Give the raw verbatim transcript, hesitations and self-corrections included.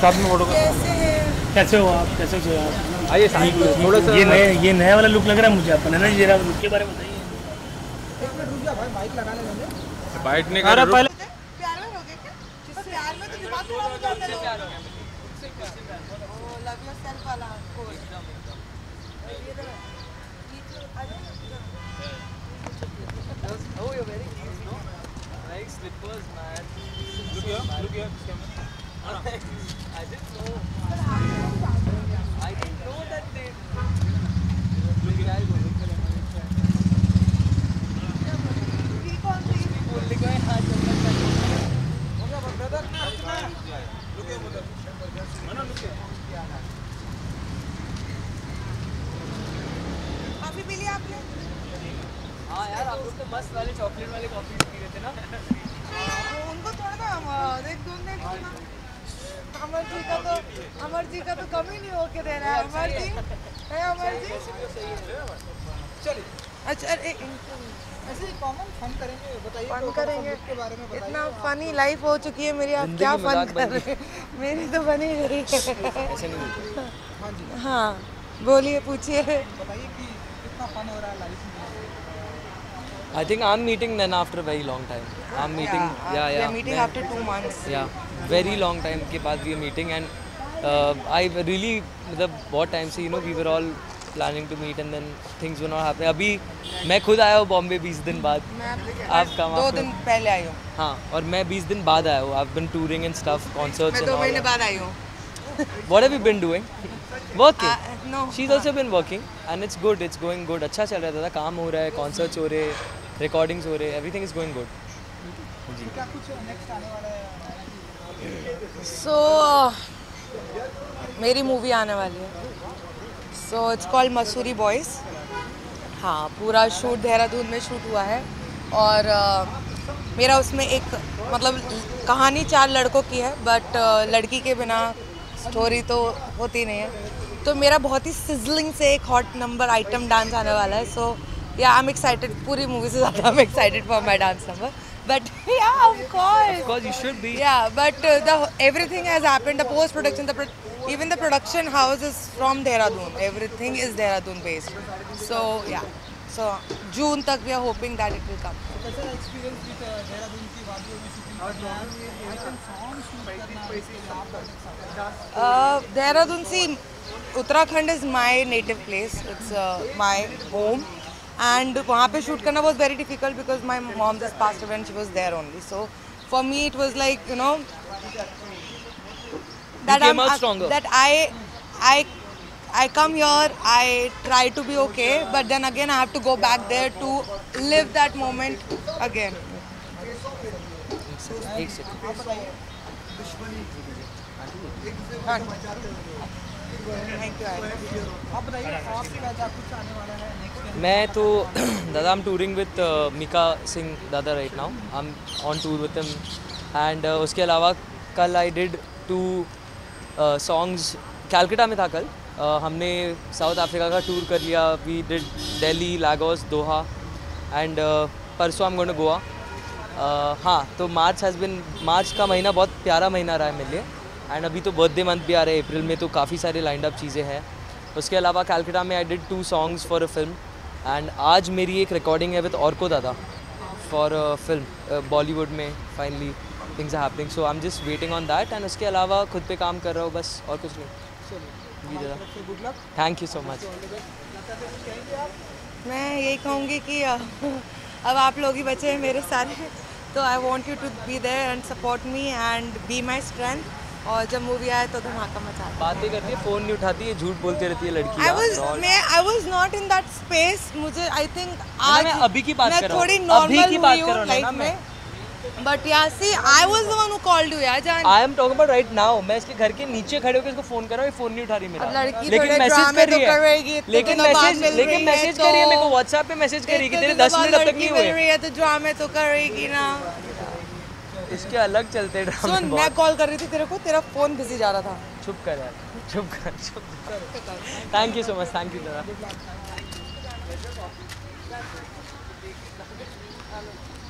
साथ में फोटो कैसे हो आप? कैसे हो आप? आइए थोड़ा सा ये नए ये नया वाला लुक लग रहा है मुझे। आप बनाना जरा लुक के बारे में बताइए। एक मिनट रुक जा भाई, माइक लगा ले मैंने। बाइट नहीं कर रहा पहले। प्यार में हो गए क्या? जिस प्यार में तो दिमाग खराब हो जाता है। प्यार हो गया ओ लव योरसेल्फ वाला कोर्स एकदम एकदम ये तो oh you're very easy no like slippers man look here look here I didn't know I didn't know that they look here बोलने का हाथ चलना चाहिए हो गया ब्रदर look here brother मना look here कॉफी पी लिया आपने? हाँ यार आप लोग तो मस्त वाले चॉकलेट वाले कॉफी पी रहे थे ना। उनको थोड़ा ना एक दो दिन अमर जी का तो अमर जी का तो कम ही नहीं होके दे रहा है। अमर जी है अमर जी चलिए अच्छा ऐसे कॉमन फन करेंगे बताइए फन करेंगे के बारे में बताइए। इतना फनी लाइफ हो चुकी है मेरी, आप क्या फन कर रहे हैं? मेरी तो बनी रही है। हाँ बोलिए पूछिए बताइए कि कितना फन हो रहा है लाइफ में। I think I'm meeting Naina after a very long time. I'm meeting, yeah, yeah, yeah. We are meeting मैं, after two months. Yeah, very long time के बाद we are meeting and uh, I really मतलब बहुत time से you know we were all planning to meet and then things were not happening. अभी मैं खुद आया हूँ बॉम्बे बीस दिन बाद। आप कहाँ? दो दिन पहले आई हूँ। हाँ और मैं बीस दिन बाद आया हूँ। I've been touring and stuff, concerts and all. मैं दो महीने बाद आई हूँ। What have you been doing? Working. Uh, no. She's also been working and it's good. It's going good. अच्छा चल रहा है दादा, काम हो रहा है, concerts हो रहे हैं, recordings हो रहे हैं, everything is going good. जी। क्या कुछ next आने वाला है? So मेरी मूवी आने वाली है। So it's called Mussoorie boys. हाँ पूरा शूट देहरादून में शूट हुआ है और uh, मेरा उसमें एक मतलब कहानी चार लड़कों की है बट uh, लड़की के बिना स्टोरी तो होती नहीं है। तो मेरा बहुत ही सिजलिंग से एक हॉट नंबर आइटम डांस आने वाला है। So yeah I am excited, पूरी मूवी से ज़्यादा I am excited for my dance number but yeah of course Of course you should be. Yeah but the everything has happened, the post production, the even the production house is from Dehradun, everything is Dehradun based. So yeah, so June tak we are hoping that it will come. कैसा experience with Dehradun की वादियों में shooting करना, item song shoot करना? Dehradun see Uttarakhand is my native place, it's my home and वहाँ पे shoot करना was very difficult because my mom just passed away and she was there only. So for me it was like you know that I'm uh, that I I I come here, I try to be okay, but then again I have to go back there to live that moment again. एक second आप बताइए आप क्या कुछ आने वाला है next? मैं तो दादा I'm touring with uh, Mika Singh दादा right now. I'm on tour with him and uh, उसके अलावा कल I did two songs uh, Calcutta में था कल. uh, हमने साउथ अफ्रीका का टूर कर लिया. We did Delhi, Lagos, Doha and परसों हम गोइंग टू गोवा. हाँ तो मार्च हैज़ बिन मार्च का महीना बहुत प्यारा महीना रहा है मेरे लिए एंड अभी तो बर्थडे मंथ भी आ रहा है अप्रैल में, तो काफ़ी सारे लाइंड अप चीज़ें हैं. उसके अलावा कैलकटा में I did two songs for a film and आज मेरी एक रिकॉर्डिंग है विद ऑर्को दादा फॉर अ फिल्म बॉलीवुड में. Finally things are happening, so I'm just waiting on that and उसके अलावा खुद पे काम कर रहा हूँ बस और कुछ नहीं. जी दादा थैंक यू सो मच. मैं यही कहूँगी कि अब आप लोग ही बचे हैं मेरे सारे, तो I want you to be there and support me and be my strength. और जब मूवी आए तो धमाका मचा. बातें करती है, फ़ोन नहीं उठाती है, झूठ बोलती रहती है लड़की. I was मैं I was not in that space. मुझे I think आज मैं अभी की बात कर रहा हूँ, मैं थोड़ी नॉर्मल हुई हूँ लाइफ में. But yeah, see, I was the one who called you, यार जान. I am talking about right now. मैं इसके घर के नीचे खड़े होकर इसको फोन कर रहा हूँ, ये फोन नहीं उठा रही मेरा. लड़की लेकिन मैसेज कर रही है. लेकिन मैसेज लेकिन मैसेज कर रही है मेरे को व्हाट्सएप पे मैसेज कर रही है कि तेरे दस मिनट अब तक नहीं हुए. मिल रही है तो ड्रामे तो करेगी ना. इसके अलग चलते ड्रामे. सुन मैं कॉल कर रही थी तेरे को, तेरा फोन बिजी जा रहा था. चुप कर यार, चुप कर चुप कर. Thank you so much, thank you दादा.